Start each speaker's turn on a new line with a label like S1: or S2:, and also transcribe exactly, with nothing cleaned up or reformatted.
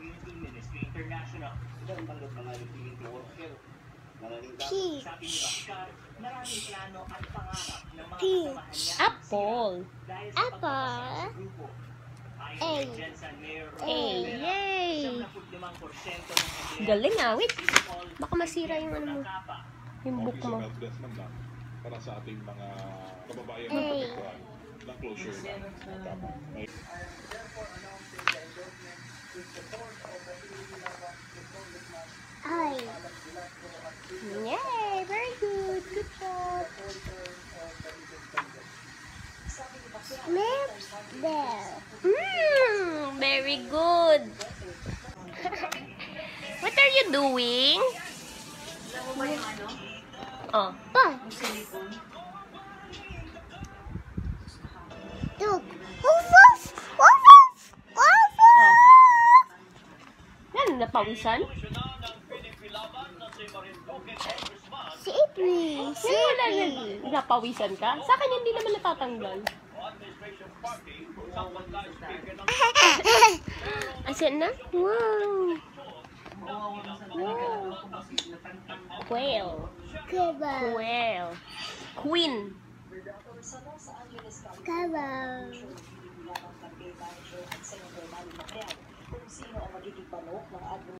S1: Peach. Apple. Apple. A. A. Yay! Galing ah. Wait. Baka masira yung ano mo. Yung book mo.
S2: Para sa ating mga kababayan na kapitbahay ng closure na tama.
S1: Ay. Yay! Very good. Good job. Lips there. Mmm, very good. What are you doing? Oh, pa. Look. Woof, woof, woof, woof, woof. Oh. Yan, napawisan? Si April. Si April. Napawisan ka? Sa akin hindi naman natatanggal. Asan na? Wow. Wow. Quail. Quail. Queen. Quail.